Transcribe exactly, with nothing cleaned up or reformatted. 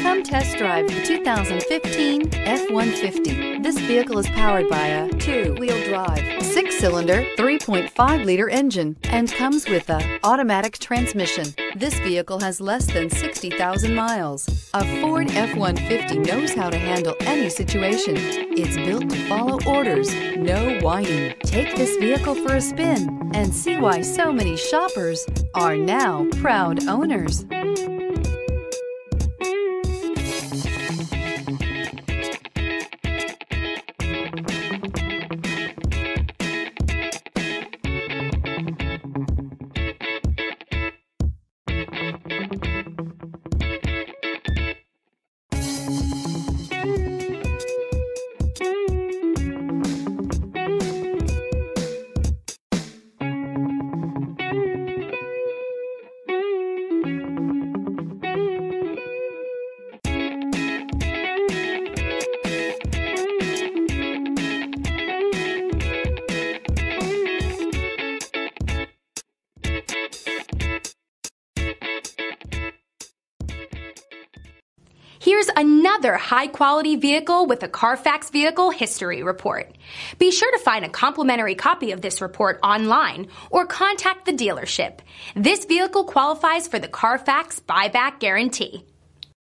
Come test drive the two thousand fifteen F one fifty. This vehicle is powered by a two-wheel drive, six-cylinder, three point five liter engine and comes with a automatic transmission. This vehicle has less than sixty thousand miles. A Ford F one fifty knows how to handle any situation. It's built to follow orders, no whining. Take this vehicle for a spin and see why so many shoppers are now proud owners. Here's another high-quality vehicle with a Carfax Vehicle History Report. Be sure to find a complimentary copy of this report online or contact the dealership. This vehicle qualifies for the Carfax Buyback Guarantee.